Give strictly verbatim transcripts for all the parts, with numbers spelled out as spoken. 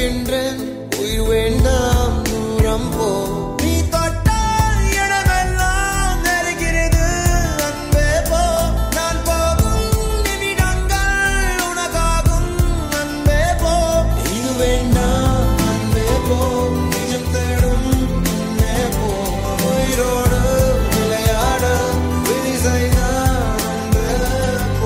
நடக்கின்றேன் உயிர் வேண்டாம் தூரம் போ நீ தொட்டால் இடமெல்லாம் நெருகிறது அன்பே போ நான் போகும் நிமிடங்கள் உனக்காகும் அன்பே போ இது வேண்டாம் அன்பே போ நிஜம் தேடும் அன்பே போ உயிரோடு விளையாட விதி செய்தான் அன்பே போ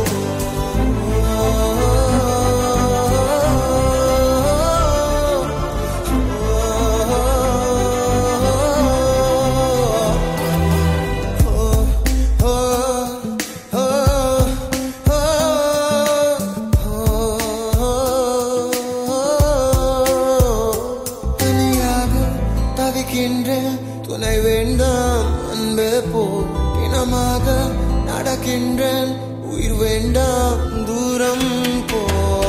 துணை வேண்டாம் அன்பே போ இனமாக நடக்கின்றேன் உயிர் வேண்டாம் தூரம் போ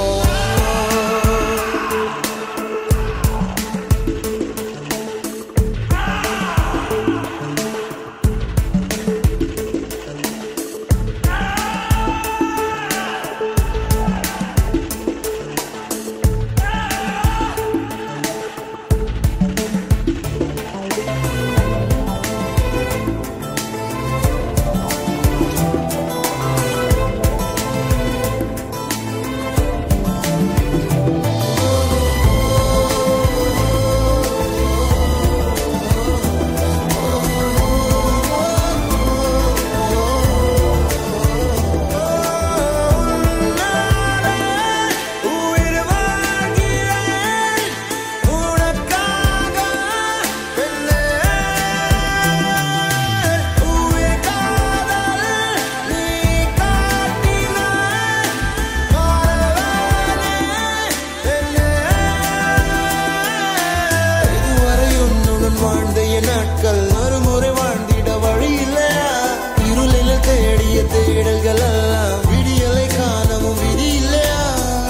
நாட்கள் மறுமுறை வாழ்ந்திட வழி இல்லையா இருளில் தேடிய தேடல்கள் எல்லாம் விடியலை காணவும் விதி இல்லையா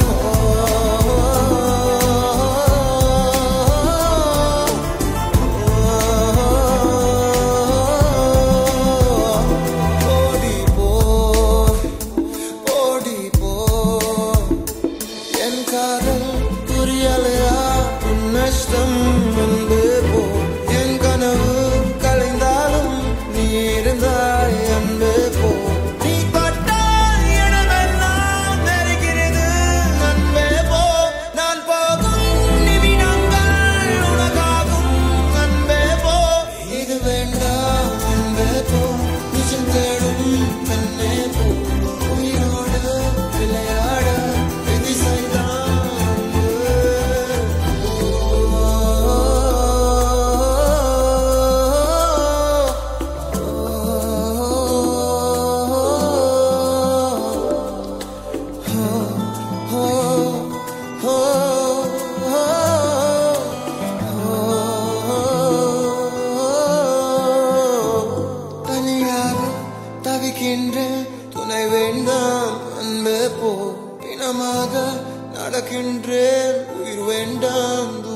ஓடி போ ஓடி போ என் காதல் புரியலையா உன் நஷ்டம் வந்து போ கலைந்தாலும் நீ இருந்தாய் அன்பே போ நீ தொட்டால் இடமெல்லாம் நெருகிறது அன்பே போ நான் போகும் நிமிடங்கள் உனக்காகும் அன்பே போ இது வேண்டாம் அன்பே போ நிஜம் தேடும் கண்ணே போ உயிரோடு விளையாட விதி செய்தான் துணை வேண்டாம் அன்பே போ இனமாக நடக்கின்றேன் உயிர் வேண்டாம்